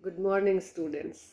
Good morning, students.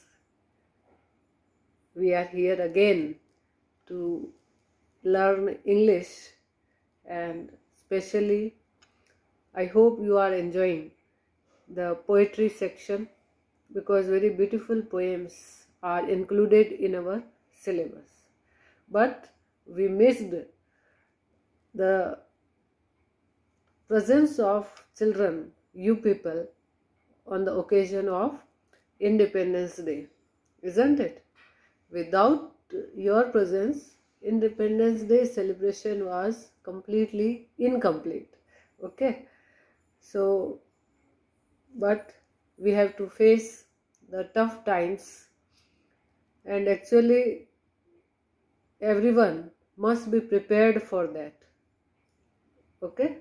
We are here again to learn English, and especially I hope you are enjoying the poetry section because very beautiful poems are included in our syllabus. But we missed the presence of children, you people, on the occasion of Independence Day, isn't it? Without your presence, Independence Day celebration was completely incomplete. Okay, so but we have to face the tough times, and actually, everyone must be prepared for that. Okay,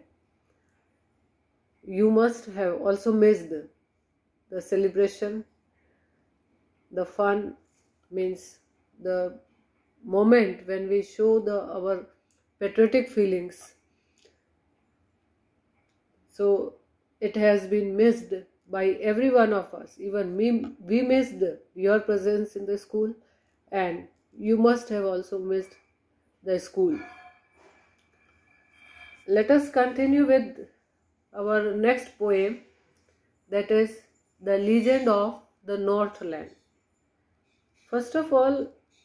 you must have also missed the celebration, the fun, means the moment when we show our patriotic feelings. So it has been missed by every one of us. Even me, we missed your presence in the school, and you must have also missed the school. Let us continue with our next poem, that is The Legend of the Northland. First of all,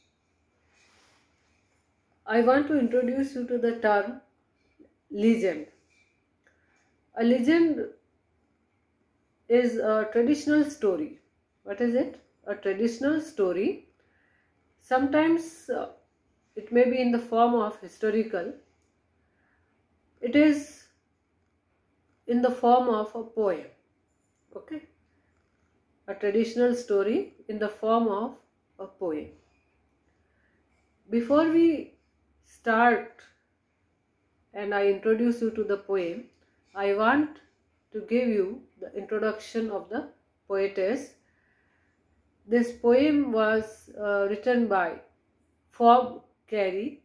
I want to introduce you to the term legend. A legend is a traditional story. What is it? A traditional story. Sometimes it may be in the form of historical. It is in the form of a poem. Okay? A traditional story in the form of a poem. Before we start and I introduce you to the poem, I want to give you the introduction of the poetess. This poem was written by Fob Cary.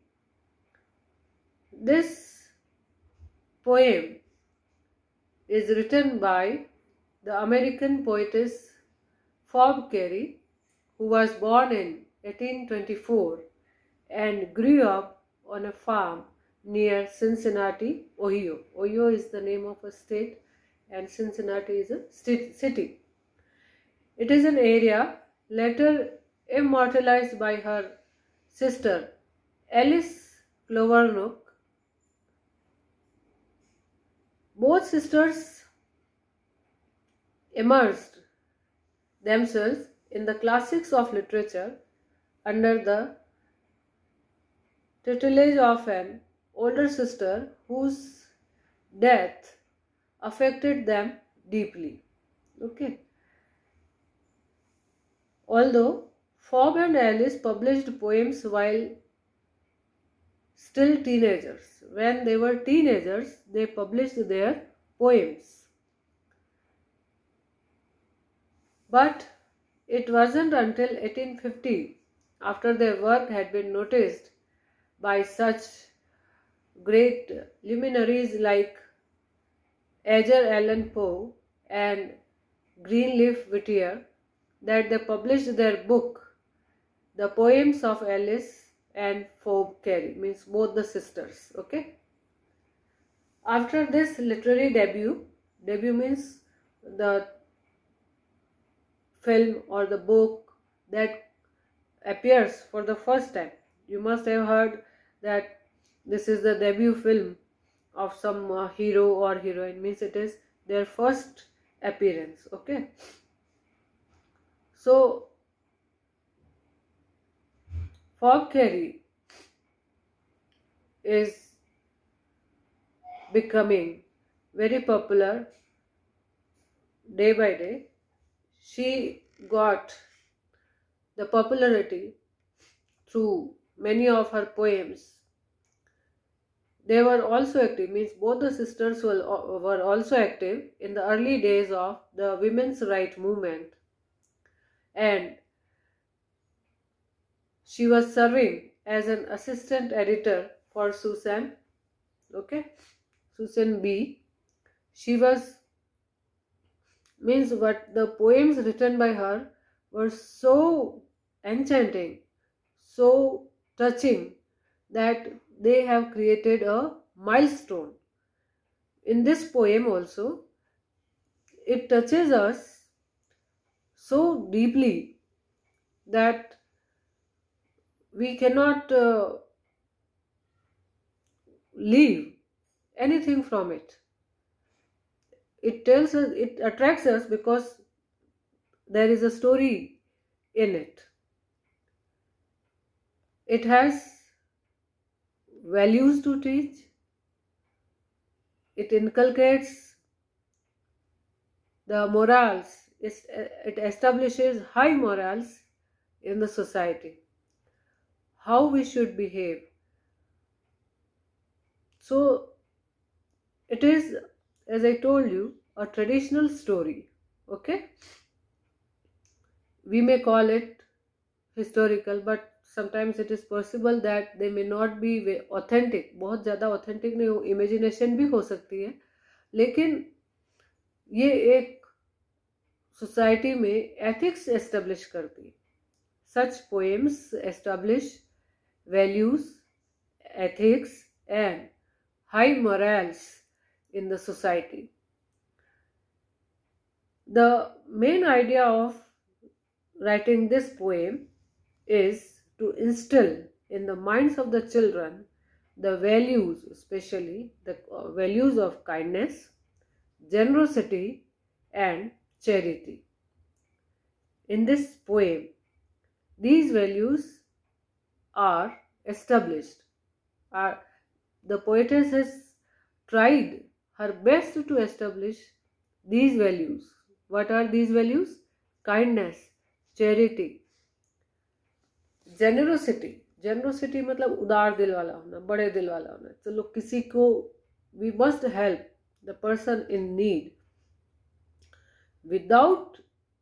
This poem is written by the American poetess Fob Cary, who was born in 1824 and grew up on a farm near Cincinnati, Ohio. Ohio is the name of a state and Cincinnati is a city. It is an area later immortalized by her sister Alice Clovernook. Both sisters immersed themselves in the classics of literature under the tutelage of an older sister whose death affected them deeply. Okay. Although Fob and Alice published poems while still teenagers, when they were teenagers, they published their poems. But it wasn't until 1850, after their work had been noticed by such great luminaries like Edgar Allan Poe and Greenleaf Whittier, that they published their book, The Poems of Alice and Fob Cary, means both the sisters. Okay. After this literary debut means the film or the book that appears for the first time. You must have heard that this is the debut film of some hero or heroine, means it is their first appearance. Okay. So Fob Cary is becoming very popular day by day. She got the popularity through many of her poems. They were also active, means both the sisters were also active in the early days of the women's rights movement, and she was serving as an assistant editor for Susan B. She was Means what the poems written by her were so enchanting, so touching, that they have created a milestone. In this poem also, it touches us so deeply that we cannot leave anything from it. It tells us, it attracts us because there is a story in it. It has values to teach. It inculcates the morals. It establishes high morals in the society, how we should behave. So it is, as I told you, a traditional story. Okay, we may call it historical, but sometimes it is possible that they may not be authentic. बहुत ज़्यादा authentic नहीं हो, imagination भी हो सकती है, लेकिन ये एक सोसाइटी में ethics establish करती है. Such poems establish values, ethics and high morals in the society. The main idea of writing this poem is to instill in the minds of the children the values, especially the values of kindness, generosity and charity. In this poem, these values are established. The poetess has tried her best to establish these values. What are these values? Kindness, charity, generosity. Generosity मतलब उदार दिल वाला होना, बड़े दिल वाला होना. चलो किसी को, we must help the person in need without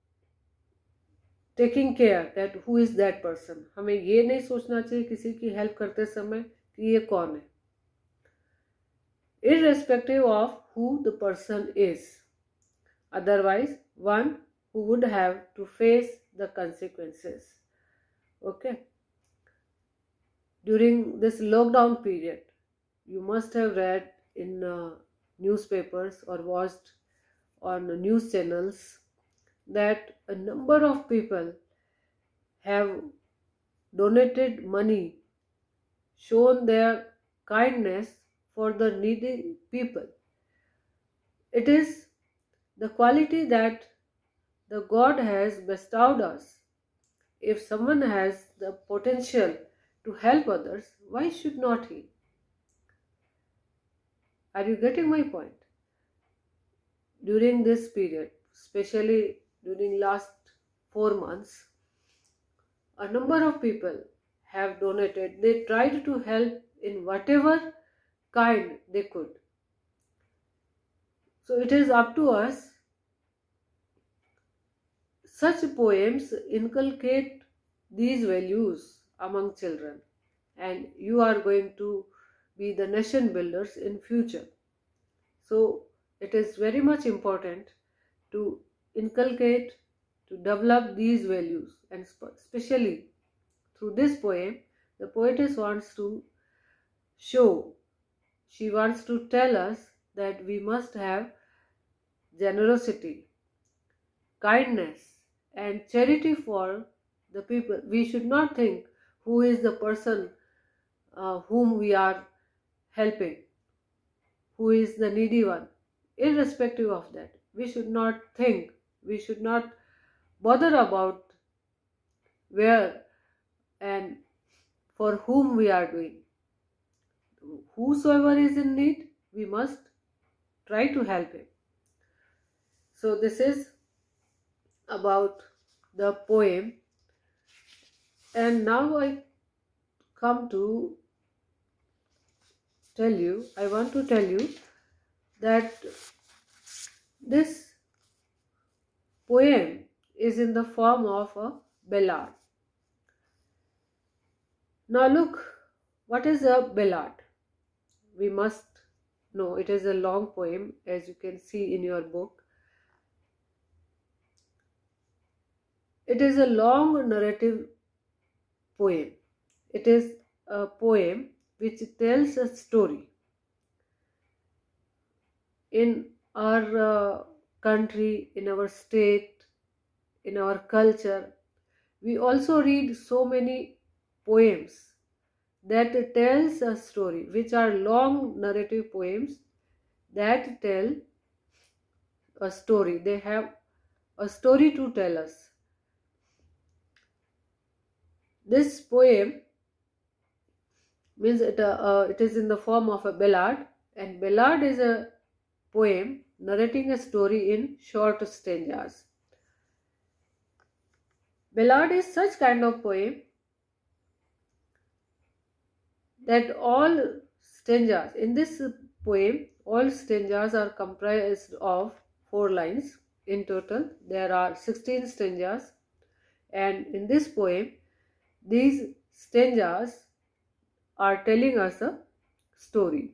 taking care that who is that person. हमें ये नहीं सोचना चाहिए किसी की हेल्प करते समय कि ये कौन है, irrespective of who the person is. Otherwise, one who would have to face the consequences. Okay. During this lockdown period, you must have read in newspapers or watched on news channels that a number of people have donated money, shown their kindness for the needy people. It is the quality that the God has bestowed us. If someone has the potential to help others, why should not he? Are you getting my point? During this period, especially during last 4 months, a number of people have donated. They tried to help in whatever kind they could. So it is up to us. Such poems inculcate these values among children, and you are going to be the nation builders in future. So it is very much important to inculcate, to develop these values, and especially through this poem, the poetess wants to show, she wants to tell us that we must have generosity, kindness and charity for the people. We should not think who is the person whom we are helping, who is the needy one. Irrespective of that, we should not think, we should not bother about where and for whom we are doing. Whosoever is in need, we must try to help him. So this is about the poem, and now I come to tell you, I want to tell you that this poem is in the form of a ballad. Now look, what is a ballad? We must know it is a long poem, as you can see in your book. It is a long narrative poem. It is a poem which tells a story. In our country, in our state, in our culture, we also read so many poems that tells a story, which are long narrative poems that tell a story. They have a story to tell us. This poem means it is in the form of a ballad, and ballad is a poem narrating a story in short stanzas. Ballad is such kind of poem that all stanzas in this poem, all stanzas are comprised of 4 lines. In total there are 16 stanzas, and in this poem these stanzas are telling us a story.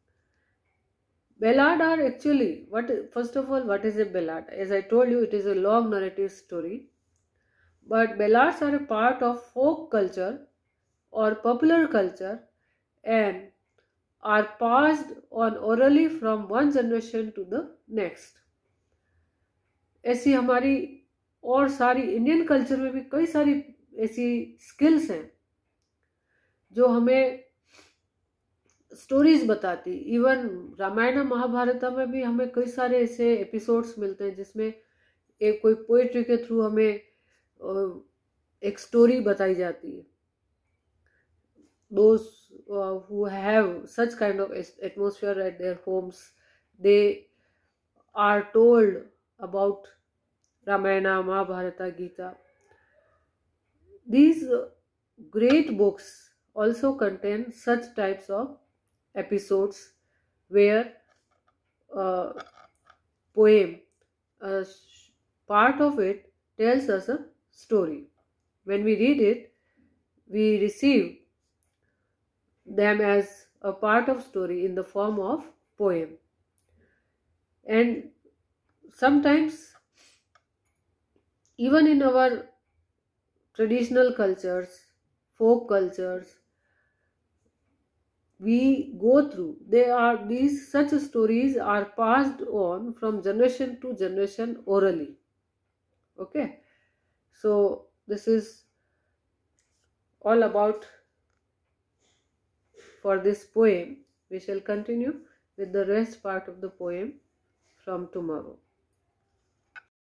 Ballad are actually, first of all, what is a ballad? As I told you, it is a long narrative story. But ballads are a part of folk culture or popular culture and are passed on orally from one generation to the next. ऐसी हमारी और सारी Indian culture में भी कई सारी ऐसी skills हैं जो हमें स्टोरीज बताती. इवन रामायण महाभारत में भी हमें कई सारे ऐसे एपिसोड्स मिलते हैं जिसमें एक कोई पोइट्री के थ्रू हमें एक स्टोरी बताई जाती है. Those who have such kind of atmosphere at their homes, they are told about Ramayana, Mahabharata, Gita. These great books also contain such types of episodes where poem, a part of it tells us a story. When we read it, we receive them as a part of story in the form of poem. And sometimes even in our traditional cultures, folk cultures, we go through, such stories are passed on from generation to generation orally. Okay, so this is all about for this poem. We shall continue with the rest part of the poem from tomorrow.